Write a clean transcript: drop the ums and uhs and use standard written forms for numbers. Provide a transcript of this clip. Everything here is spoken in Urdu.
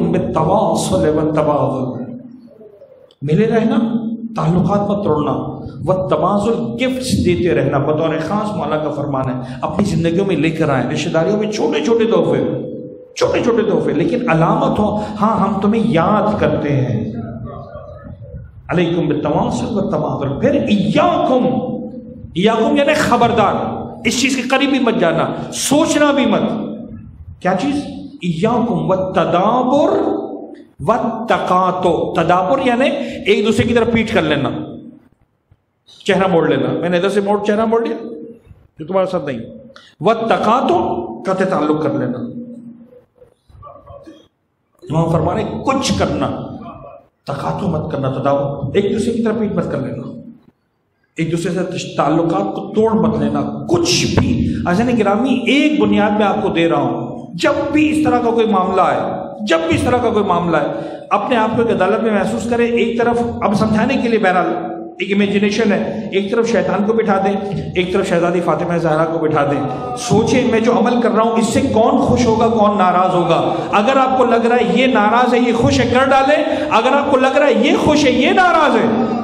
علیکم بالتواصل والتبادل، ملے رہنا، تعلقات مت توڑنا، والتبادل گفٹس دیتے رہنا، بطور خاص مولا کا فرمان ہے اپنی زندگیوں میں لے کر آئیں، رشتہ داریوں میں چھوٹے چھوٹے تحفے، چھوٹے چھوٹے تحفے، لیکن علامت ہو ہاں ہم تمہیں یاد کرتے ہیں۔ علیکم بالتواصل والتبادل۔ پھر ایاکم، ایاکم یعنی خبردار، اس چیز کے قریب بھی مت جانا، سوچنا بھی مت۔ کیا چیز؟ ایاکم والتدابر والتقاطع۔ تدابر یعنی ایک دوسرے کی طرف پیٹ کر لینا، چہرہ موڑ لینا، میں نے ادھر سے چہرہ موڑ لیا جو تمہارے ساتھ نہیں۔ والتقاطع قطع تعلق کر لینا۔ امام فرما رہے کچھ کرنا، تقاطع مت کرنا، تدابر، ایک دوسرے کی طرف پیٹ مت کر لینا، ایک دوسرے سے تعلقات کو توڑ مت لینا، کچھ بھی۔ عزیزان گرامی، ایک بنیاد میں آپ کو دے رہا ہوں، جب بھی اس طرح کا کوئی معاملہ ہے، جب بھی اس طرح کا کوئی معاملہ ہے، اپنے آپ کو ایک عدالت میں محسوس کریں۔ ایک طرف اب سمجھانے کے لیے بہرحال ایک امیجنیشن ہے، ایک طرف شیطان کو بٹھا دیں، ایک طرف شہزادی فاطمہ زہرا کو بٹھا دیں، سوچیں میں جو عمل کر رہا ہوں اس سے کون خوش ہوگا، کون ناراض ہوگا۔ اگر آپ کو لگ رہا ہے یہ ناراض ہے یہ خوش ہے، کر ڈالیں۔ اگر آپ کو لگ رہا ہے یہ خوش ہے یہ ناراض ہے،